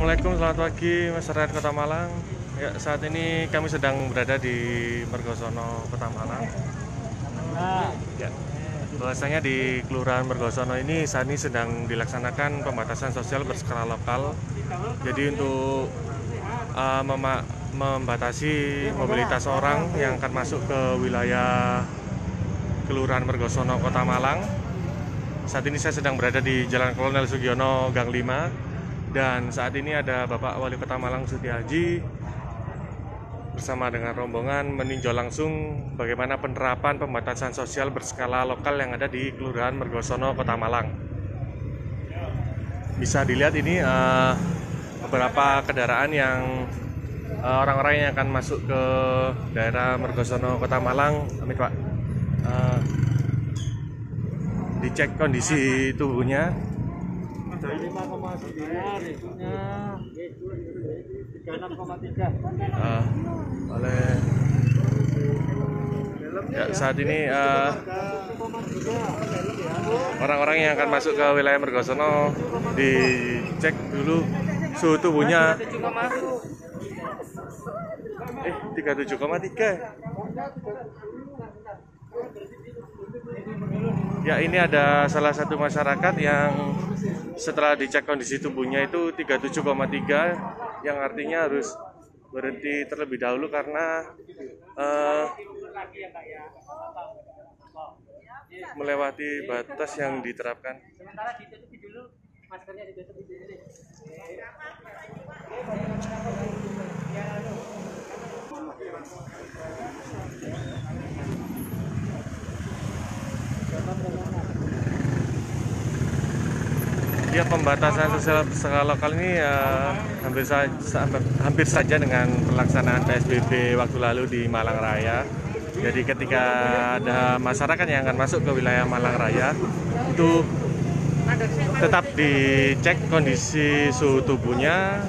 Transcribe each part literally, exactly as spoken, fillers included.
Assalamualaikum, selamat pagi masyarakat Kota Malang. Ya, saat ini kami sedang berada di Mergosono, Kota Malang. Ya, bahwasanya di Kelurahan Mergosono ini saat ini sedang dilaksanakan pembatasan sosial berskala lokal. Jadi untuk uh, mema- membatasi mobilitas orang yang akan masuk ke wilayah Kelurahan Mergosono, Kota Malang. Saat ini saya sedang berada di Jalan Kolonel Sugiono, Gang lima. Dan saat ini ada Bapak Wali Kota Malang Sutiaji bersama dengan rombongan meninjau langsung bagaimana penerapan pembatasan sosial berskala lokal yang ada di Kelurahan Mergosono, Kota Malang. Bisa dilihat ini uh, beberapa kendaraan yang uh, orang-orang yang akan masuk ke daerah Mergosono, Kota Malang. Amit Pak, uh, dicek kondisi tubuhnya. lima koma sembilan, itunya tiga puluh enam koma tiga. Uh, oleh ya, saat ini uh, orang-orang yang akan masuk ke wilayah Mergosono dicek dulu suhu tubuhnya. Eh, tiga puluh tujuh koma tiga. Ya, ini ada salah satu masyarakat yang setelah dicek kondisi tubuhnya itu tiga puluh tujuh koma tiga, yang artinya harus berhenti terlebih dahulu karena uh, melewati batas yang diterapkan. Sementara ditutupi dulu, maskernya ditutupi dulu. Ya, pembatasan sosial berskala lokal ini ya, hampir, saja, hampir saja dengan pelaksanaan P S B B waktu lalu di Malang Raya. Jadi ketika ada masyarakat yang akan masuk ke wilayah Malang Raya, itu tetap dicek kondisi suhu tubuhnya.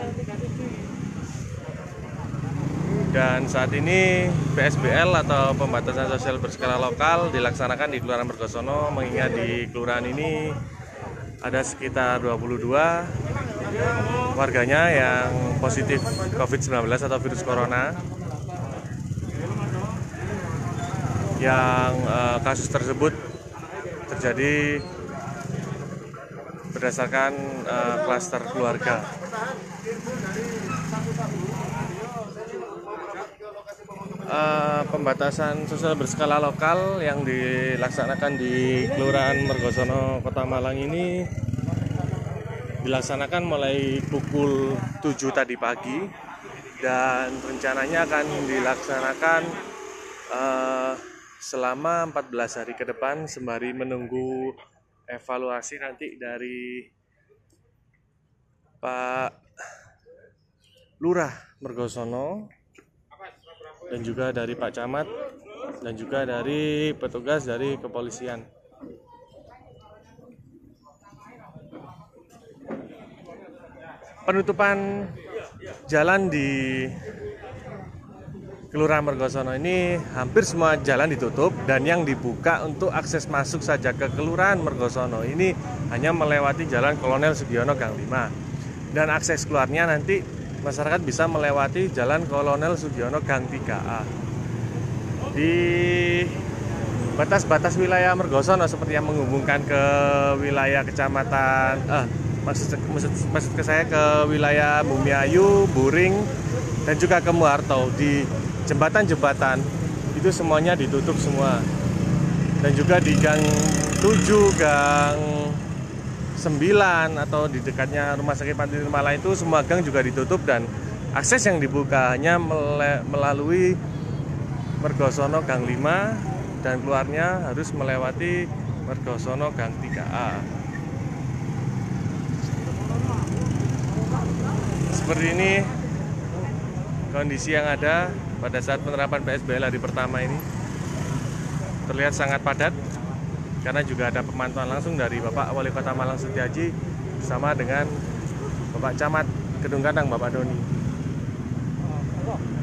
Dan saat ini P S B L atau pembatasan sosial berskala lokal dilaksanakan di Kelurahan Mergosono, mengingat di kelurahan ini ada sekitar dua puluh dua warganya yang positif covid sembilan belas atau virus corona, yang uh, kasus tersebut terjadi berdasarkan uh, klaster keluarga. Uh, pembatasan sosial berskala lokal yang dilaksanakan di Kelurahan Mergosono, Kota Malang ini dilaksanakan mulai pukul tujuh tadi pagi, dan rencananya akan dilaksanakan uh, selama empat belas hari ke depan sembari menunggu evaluasi nanti dari Pak Lurah Mergosono dan juga dari Pak Camat dan juga dari petugas dari kepolisian. Penutupan jalan di Kelurahan Mergosono ini hampir semua jalan ditutup, dan yang dibuka untuk akses masuk saja ke Kelurahan Mergosono ini hanya melewati Jalan Kolonel Sugiono Gang lima, dan akses keluarnya nanti masyarakat bisa melewati Jalan Kolonel Sugiono Gang tiga A. Di batas-batas wilayah Mergosono seperti yang menghubungkan ke wilayah kecamatan eh maksud maksud, maksud ke saya ke wilayah Bumiayu, Buring, dan juga ke Muarto, di jembatan-jembatan itu semuanya ditutup semua. Dan juga di Gang tujuh, Gang sembilan atau di dekatnya Rumah Sakit Panti Malang itu semua gang juga ditutup, dan akses yang dibuka hanya melalui Mergosono Gang lima, dan keluarnya harus melewati Mergosono Gang tiga A. Seperti ini kondisi yang ada pada saat penerapan P S B L hari pertama ini. Terlihat sangat padat karena juga ada pemantauan langsung dari Bapak Wali Kota Malang Sutiaji bersama dengan Bapak Camat Kedung Gandang, Bapak Doni.